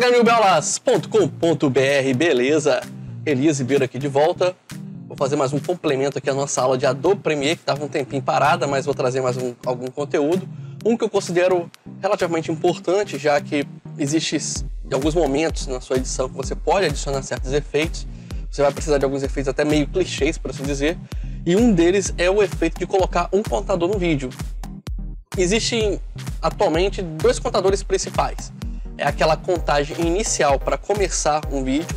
galera, newbeaulas.com.br, beleza? Elias Ribeiro aqui de volta. Vou fazer mais um complemento aqui à nossa aula de Adobe Premiere, que estava um tempinho parada, mas vou trazer mais algum conteúdo. Um que eu considero relativamente importante, já que existe em alguns momentos na sua edição que você pode adicionar certos efeitos. Você vai precisar de alguns efeitos até meio clichês, por assim dizer. E um deles é o efeito de colocar um contador no vídeo. Existem atualmente dois contadores principais. É aquela contagem inicial para começar um vídeo.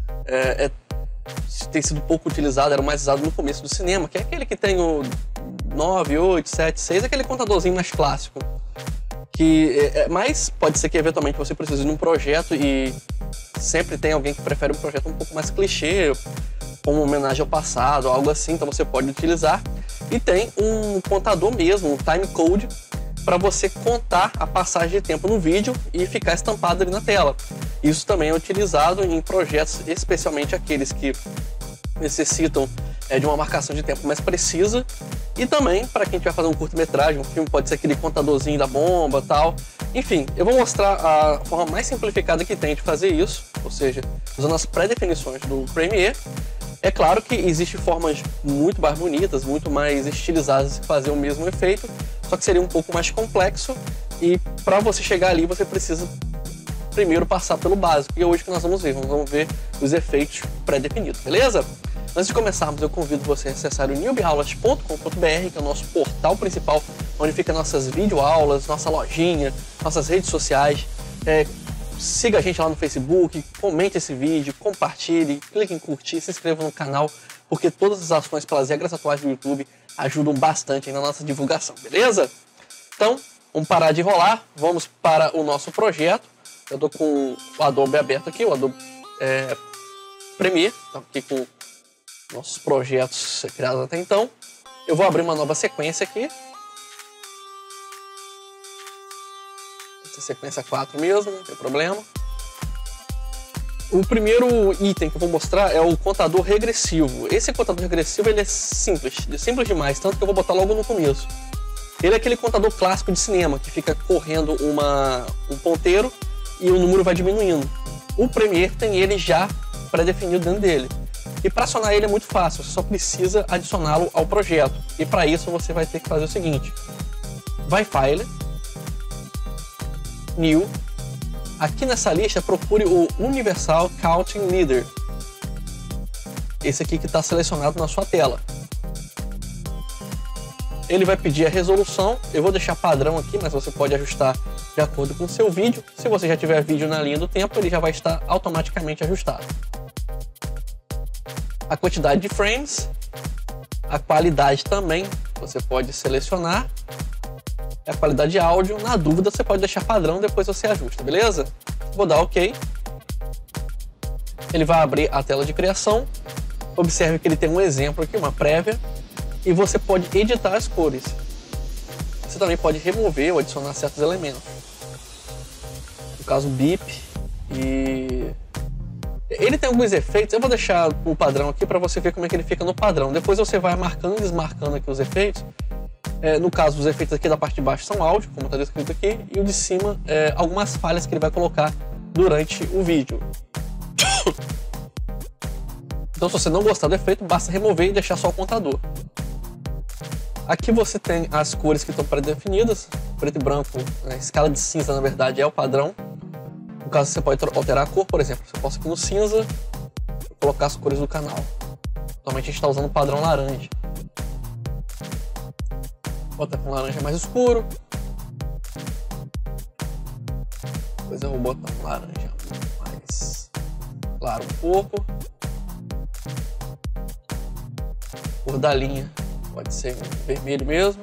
Tem sido pouco utilizado, era mais usado no começo do cinema, que é aquele que tem o 9, 8, 7, 6, aquele contadorzinho mais clássico. Mas pode ser que eventualmente você precise de um projeto e sempre tem alguém que prefere um projeto um pouco mais clichê, como homenagem ao passado, algo assim, então você pode utilizar. E tem um contador mesmo, um time code, para você contar a passagem de tempo no vídeo e ficar estampado ali na tela. Isso também é utilizado em projetos, especialmente aqueles que necessitam de uma marcação de tempo mais precisa. E também para quem vai fazer um curta-metragem, um filme, pode ser aquele contadorzinho da bomba e tal. Enfim, eu vou mostrar a forma mais simplificada que tem de fazer isso, ou seja, usando as pré-definições do Premiere. É claro que existem formas muito mais bonitas, muito mais estilizadas de fazer o mesmo efeito, só que seria um pouco mais complexo e para você chegar ali você precisa primeiro passar pelo básico. E é hoje que nós vamos ver os efeitos pré-definidos, beleza? Antes de começarmos, eu convido você a acessar o newbeaulas.com.br, que é o nosso portal principal, onde fica nossas videoaulas, nossa lojinha, nossas redes sociais. Siga a gente lá no Facebook, comente esse vídeo, compartilhe, clique em curtir, se inscreva no canal, porque todas as ações pelas regras atuais do YouTube ajudam bastante na nossa divulgação, beleza? Então, vamos parar de enrolar, vamos para o nosso projeto. Eu estou com o Adobe aberto aqui, o Adobe Premiere, estou aqui com nossos projetos criados até então. Eu vou abrir uma nova sequência aqui. Sequência 4 mesmo, não tem problema. O primeiro item que eu vou mostrar é o contador regressivo. Esse contador regressivo ele é simples demais, tanto que eu vou botar logo no começo. Ele é aquele contador clássico de cinema, que fica correndo um ponteiro e o número vai diminuindo. O Premiere tem ele já pré-definido dentro dele. E para acionar ele é muito fácil, você só precisa adicioná-lo ao projeto. E para isso você vai ter que fazer o seguinte. Vai File, New. Aqui nessa lista procure o Universal Counting Leader. Esse aqui que está selecionado na sua tela. Ele vai pedir a resolução. Eu vou deixar padrão aqui, mas você pode ajustar de acordo com o seu vídeo. Se você já tiver vídeo na linha do tempo, ele já vai estar automaticamente ajustado. A quantidade de frames. A qualidade também você pode selecionar. A qualidade de áudio, na dúvida você pode deixar padrão, depois você ajusta, beleza? Vou dar OK. Ele vai abrir a tela de criação. Observe que ele tem um exemplo aqui, uma prévia. E você pode editar as cores. Você também pode remover ou adicionar certos elementos. No caso, beep. E ele tem alguns efeitos. Eu vou deixar o padrão aqui para você ver como é que ele fica no padrão. Depois você vai marcando e desmarcando aqui os efeitos. No caso, os efeitos aqui da parte de baixo são áudio, como está descrito aqui, e o de cima, algumas falhas que ele vai colocar durante o vídeo. Então, se você não gostar do efeito, basta remover e deixar só o contador. Aqui você tem as cores que estão pré-definidas, preto e branco, escala de cinza, na verdade, é o padrão. No caso, você pode alterar a cor, por exemplo. Você posso aqui no cinza, colocar as cores do canal. Atualmente a gente está usando o padrão laranja. Bota com laranja mais escuro. Depois eu vou botar um laranja mais claro um pouco. A cor da linha pode ser vermelho mesmo.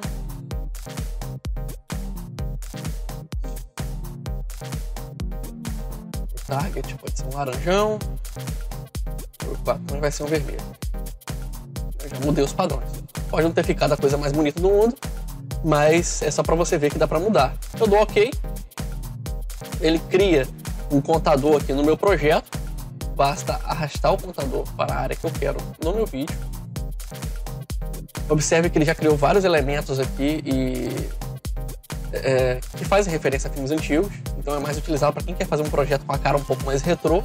O target pode ser um laranjão. O 4 vai ser um vermelho. Eu já mudei os padrões. Pode não ter ficado a coisa mais bonita do mundo, mas é só para você ver que dá para mudar. Eu dou OK. Ele cria um contador aqui no meu projeto. Basta arrastar o contador para a área que eu quero no meu vídeo. Observe que ele já criou vários elementos aqui e que fazem referência a filmes antigos, então é mais utilizado para quem quer fazer um projeto com a cara um pouco mais retrô.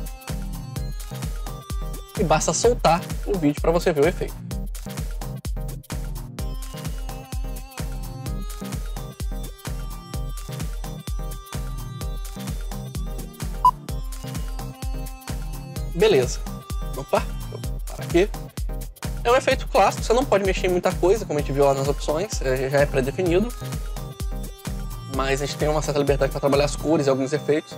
E basta soltar o vídeo para você ver o efeito. Beleza. Opa, vou parar aqui. É um efeito clássico, você não pode mexer em muita coisa, como a gente viu lá nas opções, já é pré-definido. Mas a gente tem uma certa liberdade para trabalhar as cores e alguns efeitos.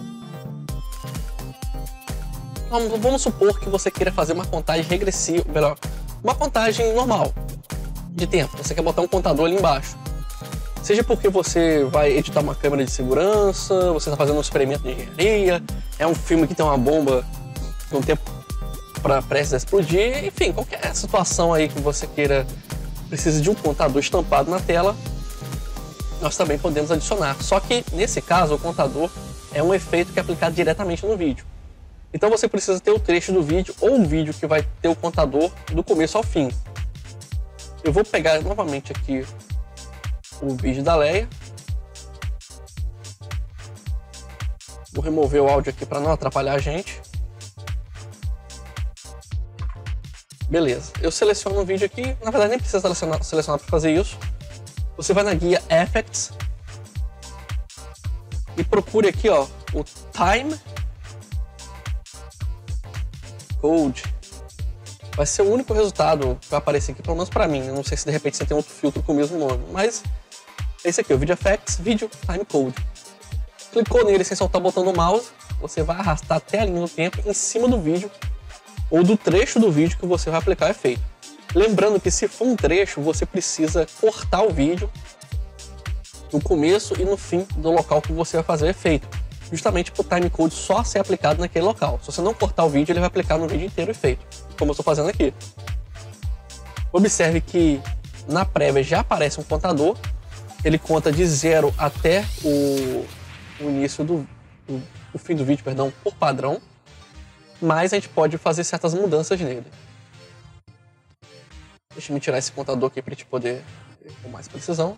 Vamos supor que você queira fazer uma contagem regressiva, melhor, uma contagem normal de tempo. Você quer botar um contador ali embaixo. Seja porque você vai editar uma câmera de segurança, você está fazendo um experimento de engenharia, é um filme que tem uma bomba com tempo para prestes a explodir, enfim, qualquer situação aí que você queira, precise de um contador estampado na tela, nós também podemos adicionar. Só que, nesse caso, o contador é um efeito que é aplicado diretamente no vídeo. Então você precisa ter o trecho do vídeo ou um vídeo que vai ter o contador do começo ao fim. Eu vou pegar novamente aqui o vídeo da Leia. Vou remover o áudio aqui para não atrapalhar a gente. Beleza, eu seleciono o vídeo aqui. Na verdade nem precisa selecionar para fazer isso. Você vai na guia Effects e procure aqui, ó, o Time Code. Vai ser o único resultado que vai aparecer aqui, pelo menos para mim. Eu não sei se de repente você tem outro filtro com o mesmo nome, mas esse aqui, o Video Effects, Video Time Code. Clicou nele sem soltar o botão do mouse, você vai arrastar até a linha do tempo em cima do vídeo ou do trecho do vídeo que você vai aplicar o efeito. Lembrando que se for um trecho, você precisa cortar o vídeo no começo e no fim do local que você vai fazer o efeito, justamente para o timecode só ser aplicado naquele local. Se você não cortar o vídeo, ele vai aplicar no vídeo inteiro o efeito, como eu estou fazendo aqui. Observe que na prévia já aparece um contador, ele conta de 0 até o início o fim do vídeo, perdão, por padrão, mas a gente pode fazer certas mudanças nele. Deixa eu tirar esse contador aqui para a gente poder ver com mais precisão.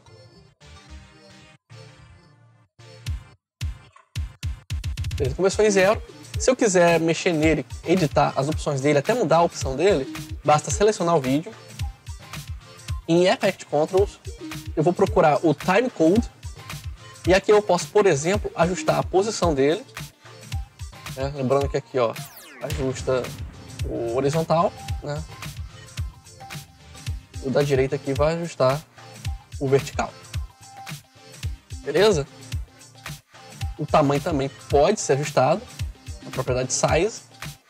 Ele começou em 0. Se eu quiser mexer nele, editar as opções dele, até mudar a opção dele, basta selecionar o vídeo. Em Effect Controls, eu vou procurar o Timecode. E aqui eu posso, por exemplo, ajustar a posição dele. Lembrando que aqui, ó, ajusta o horizontal, né? O da direita aqui vai ajustar o vertical. Beleza? O tamanho também pode ser ajustado, a propriedade Size.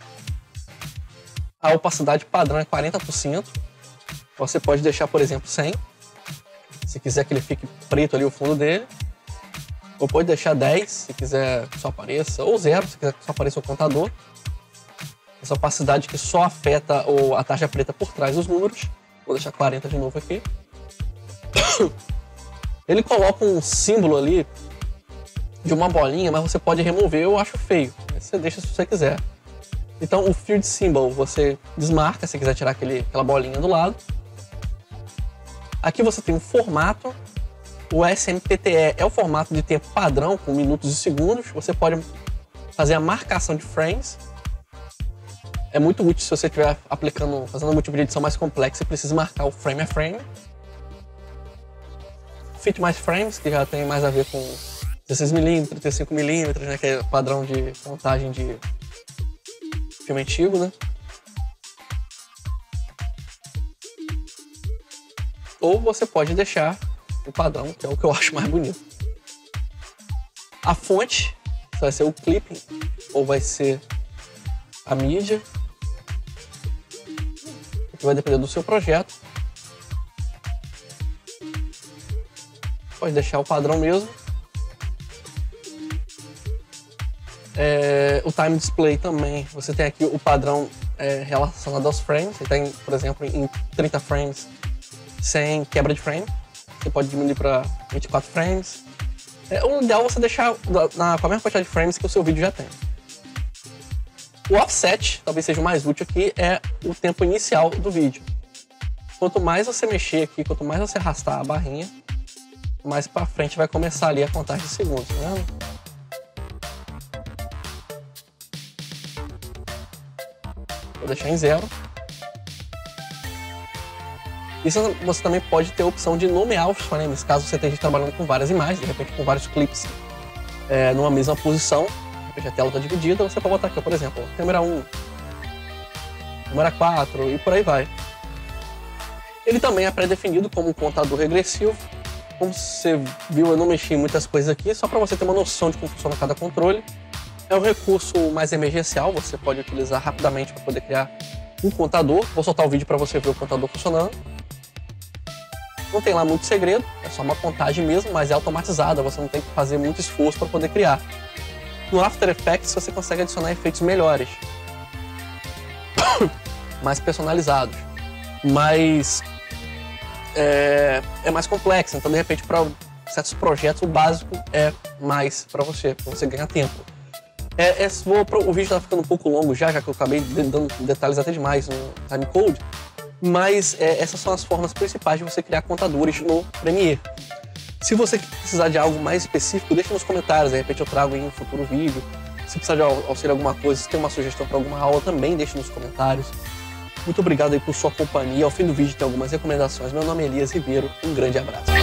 A opacidade padrão é 40%. Você pode deixar, por exemplo, 100. Se quiser que ele fique preto ali o fundo dele. Ou pode deixar 10, se quiser que só apareça. Ou 0, se quiser que só apareça o contador. Essa opacidade que só afeta a taxa preta por trás dos números. Vou deixar 40 de novo aqui. Ele coloca um símbolo ali de uma bolinha, mas você pode remover, eu acho feio. Você deixa se você quiser. Então o Field Symbol você desmarca se quiser tirar aquela bolinha do lado. Aqui você tem um formato. O SMPTE é o formato de tempo padrão, com minutos e segundos. Você pode fazer a marcação de frames. É muito útil se você estiver fazendo um tipo de edição mais complexa e precisa marcar o frame a frame. Fit mais frames, que já tem mais a ver com 16mm, 35mm, né, que é padrão de montagem de filme antigo, né? Ou você pode deixar o padrão, que é o que eu acho mais bonito. A fonte vai ser o clipping ou vai ser a mídia. Vai depender do seu projeto. Pode deixar o padrão mesmo. O time display também. Você tem aqui o padrão relacionado aos frames. Você tem, por exemplo, em 30 frames sem quebra de frame. Você pode diminuir para 24 frames. O ideal é você deixar com a mesma quantidade de frames que o seu vídeo já tem. O offset, talvez seja o mais útil aqui, é o tempo inicial do vídeo. Quanto mais você mexer aqui, quanto mais você arrastar a barrinha, mais pra frente vai começar ali a contagem de segundos, tá vendo? Vou deixar em 0. Isso você também pode ter a opção de nomear os frames, caso você esteja trabalhando com várias imagens, de repente com vários clips numa mesma posição. De repente a tela está dividida, você pode botar aqui, por exemplo, câmera 1, câmera 4 e por aí vai. Ele também é pré-definido como um contador regressivo. Como você viu, eu não mexi em muitas coisas aqui, só para você ter uma noção de como funciona cada controle. É um recurso mais emergencial, você pode utilizar rapidamente para poder criar um contador. Vou soltar o vídeo para você ver o contador funcionando. Não tem lá muito segredo, é só uma contagem mesmo, mas é automatizada, você não tem que fazer muito esforço para poder criar. No After Effects você consegue adicionar efeitos melhores, mais personalizados, mas é mais complexo, então de repente para certos projetos o básico é mais para você ganhar tempo. O vídeo está ficando um pouco longo já que eu acabei dando detalhes até demais no timecode, mas essas são as formas principais de você criar contadores no Premiere. Se você precisar de algo mais específico, deixa nos comentários, de repente eu trago em um futuro vídeo. Se precisar de auxílio em alguma coisa, se tem uma sugestão para alguma aula, também deixa nos comentários. Muito obrigado aí por sua companhia. Ao fim do vídeo tem algumas recomendações. Meu nome é Elias Ribeiro, um grande abraço.